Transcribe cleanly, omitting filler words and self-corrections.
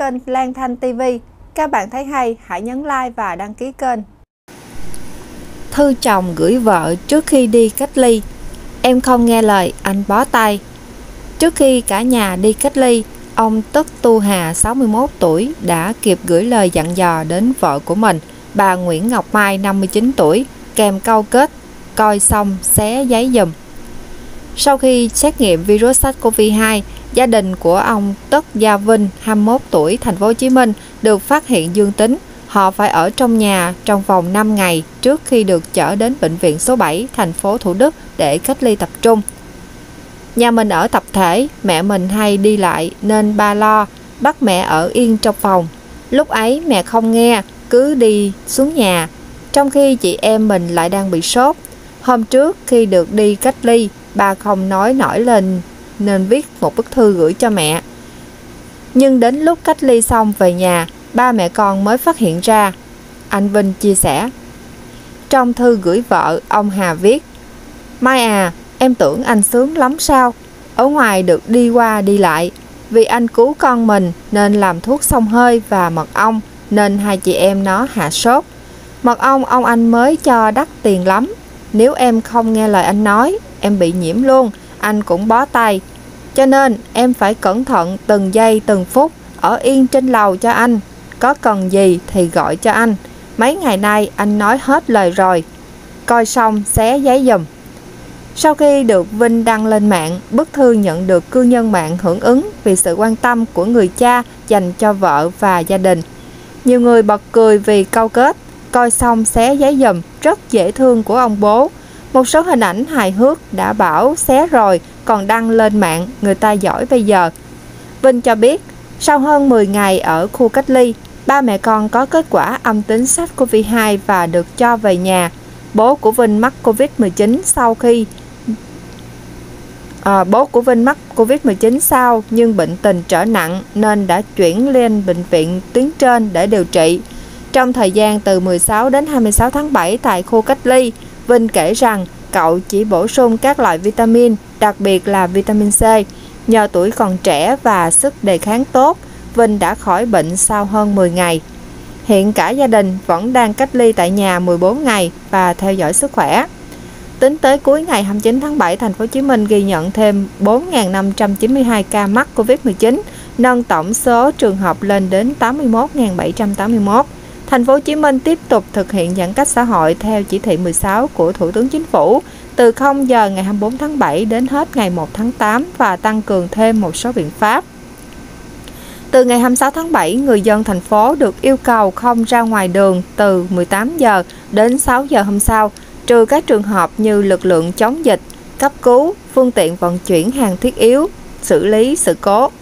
kênh Lan Thanh TV. Các bạn thấy hay, hãy nhấn like và đăng ký kênh. Thư chồng gửi vợ trước khi đi cách ly. Em không nghe lời, anh bó tay. Trước khi cả nhà đi cách ly, ông Tất Tu Hà 61 tuổi đã kịp gửi lời dặn dò đến vợ của mình, bà Nguyễn Ngọc Mai 59 tuổi, kèm câu kết coi xong xé giấy giùm. Sau khi xét nghiệm virus SARS-CoV-2, gia đình của ông Tất Gia Vinh 21 tuổi, thành phố Hồ Chí Minh được phát hiện dương tính. Họ phải ở trong nhà trong vòng 5 ngày trước khi được chở đến bệnh viện số 7, thành phố Thủ Đức để cách ly tập trung. Nhà mình ở tập thể, mẹ mình hay đi lại nên ba lo, bắt mẹ ở yên trong phòng. Lúc ấy mẹ không nghe, cứ đi xuống nhà, trong khi chị em mình lại đang bị sốt. Hôm trước khi được đi cách ly, ba không nói nổi lên nên viết một bức thư gửi cho mẹ. Nhưng đến lúc cách ly xong về nhà, ba mẹ con mới phát hiện ra. Anh Vinh chia sẻ. Trong thư gửi vợ, ông Hà viết: Mai à, em tưởng anh sướng lắm sao? Ở ngoài được đi qua đi lại. Vì anh cứu con mình nên làm thuốc xông hơi và mật ong, nên hai chị em nó hạ sốt. Mật ong ông anh mới cho đắt tiền lắm. Nếu em không nghe lời anh nói, em bị nhiễm luôn, anh cũng bó tay. Cho nên em phải cẩn thận từng giây từng phút, ở yên trên lầu cho anh. Có cần gì thì gọi cho anh. Mấy ngày nay anh nói hết lời rồi. Coi xong xé giấy giùm. Sau khi được Vinh đăng lên mạng, bức thư nhận được cư dân mạng hưởng ứng vì sự quan tâm của người cha dành cho vợ và gia đình. Nhiều người bật cười vì câu kết coi xong xé giấy giùm rất dễ thương của ông bố. Một số hình ảnh hài hước đã bảo xé rồi còn đăng lên mạng, người ta giỏi bây giờ. Vinh cho biết, sau hơn 10 ngày ở khu cách ly, ba mẹ con có kết quả âm tính SARS-CoV-2 và được cho về nhà. Bố của Vinh mắc Covid-19 sau nhưng bệnh tình trở nặng nên đã chuyển lên bệnh viện tuyến trên để điều trị. Trong thời gian từ 16 đến 26 tháng 7 tại khu cách ly, Vinh kể rằng cậu chỉ bổ sung các loại vitamin, đặc biệt là vitamin C. Nhờ tuổi còn trẻ và sức đề kháng tốt, Vinh đã khỏi bệnh sau hơn 10 ngày. Hiện cả gia đình vẫn đang cách ly tại nhà 14 ngày và theo dõi sức khỏe. Tính tới cuối ngày 29 tháng 7, thành phố Hồ Chí Minh ghi nhận thêm 4.592 ca mắc Covid-19, nâng tổng số trường hợp lên đến 81.781. Thành phố Hồ Chí Minh tiếp tục thực hiện giãn cách xã hội theo chỉ thị 16 của Thủ tướng Chính phủ từ 0 giờ ngày 24 tháng 7 đến hết ngày 1 tháng 8 và tăng cường thêm một số biện pháp. Từ ngày 26 tháng 7, người dân thành phố được yêu cầu không ra ngoài đường từ 18 giờ đến 6 giờ hôm sau, trừ các trường hợp như lực lượng chống dịch, cấp cứu, phương tiện vận chuyển hàng thiết yếu, xử lý sự cố.